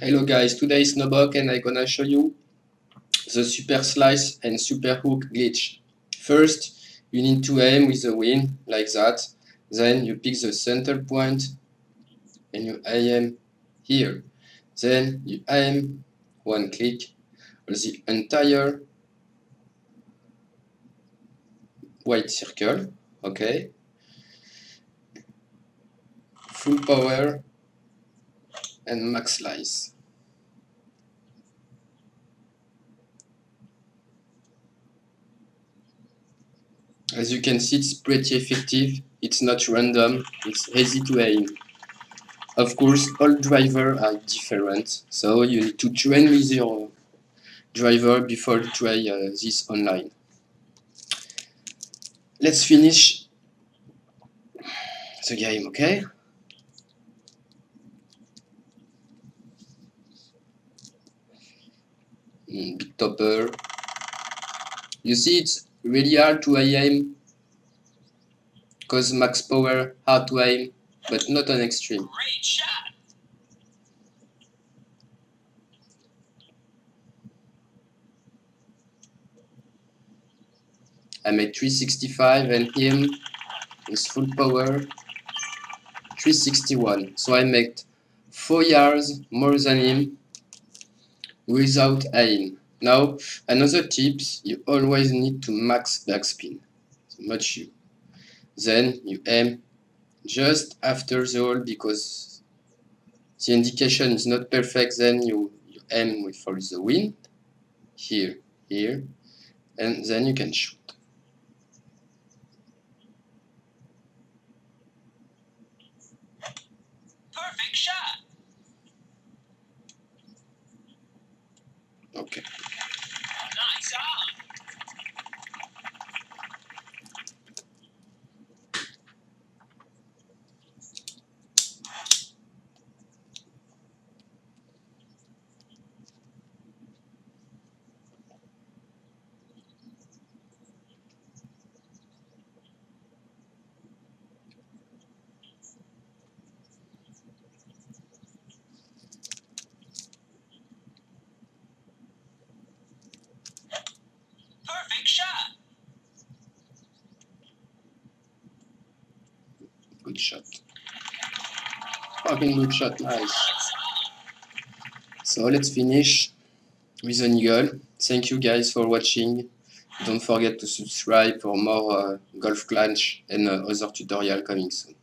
Hello guys, today is Nobok and I'm gonna show you the super slice and super hook glitch. First, you need to aim with the wind like that. Then you pick the center point and you aim here. Then you aim one click on the entire white circle. Okay. Full power and max slice. As you can see, it's pretty effective. It's not random. It's easy to aim. Of course, all drivers are different, so you need to train with your driver before you try this online. Let's finish the game, okay? Big topper. You see, it's really hard to aim because max power, hard to aim, but not on extreme. Great shot. I made 365 and him with full power 361. So I made 4 yards more than him without aim. Now, another tips, you always need to max backspin. Much you. Then you aim just after the hole because the indication is not perfect. Then you aim with for the wind here, and then you can shoot. Perfect shot. Okay. Nice on. Perfect shot. Good shot. Fucking good shot, nice. So let's finish with an eagle. Thank you guys for watching. Don't forget to subscribe for more Golf Clash and other tutorial coming soon.